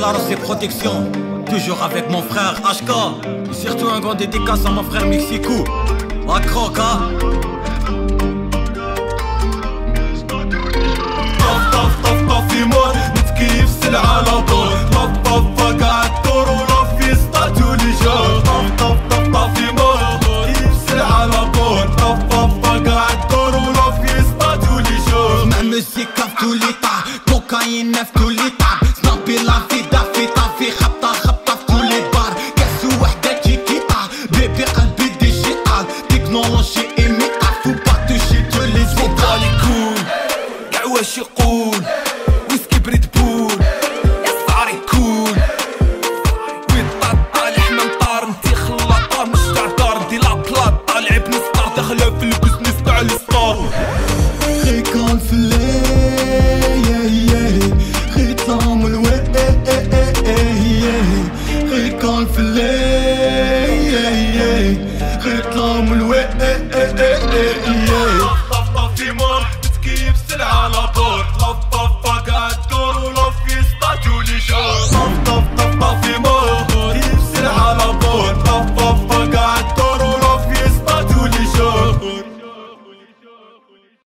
la rose et protection. Toujours avec mon frère HK. Et surtout un grand dédicace à mon frère Mexico. La croque, hein. طف يموت نتكيف سلعة على طول طف قاعد دور ولا في سطاتو لي جو طف يموت كيف سلعة على طول طف قاعد دور ولا في سطاتو لي جو Ma musique à tous les tas, cocaïne neuf tous les tables. Snapper la vie d'affi t'affi خبطة خبطة في tous les bars. كاس وحدة تشيكيتا bébé قلبي digital. Technologie immédiate, faut pas toucher tous les états. les couilles قاع واش يقول ويسكي بريد بول يا صاري كول وين طالع منطار انتي خلاطة مش تاع دار ندي لا بلاطة لعب نسطار داخلة في البزنس تاع السطار Récolte réclame le ouais, récolte réclame le ouais.